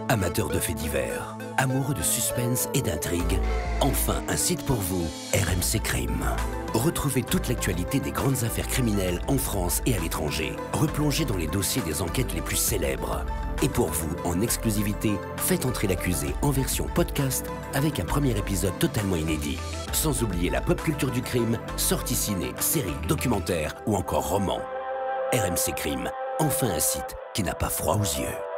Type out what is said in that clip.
Amateurs de faits divers, amoureux de suspense et d'intrigue, enfin un site pour vous, RMC Crime. Retrouvez toute l'actualité des grandes affaires criminelles en France et à l'étranger. Replongez dans les dossiers des enquêtes les plus célèbres. Et pour vous, en exclusivité, faites entrer l'accusé en version podcast avec un premier épisode totalement inédit. Sans oublier la pop culture du crime, sorties ciné, séries, documentaires ou encore romans. RMC Crime, enfin un site qui n'a pas froid aux yeux.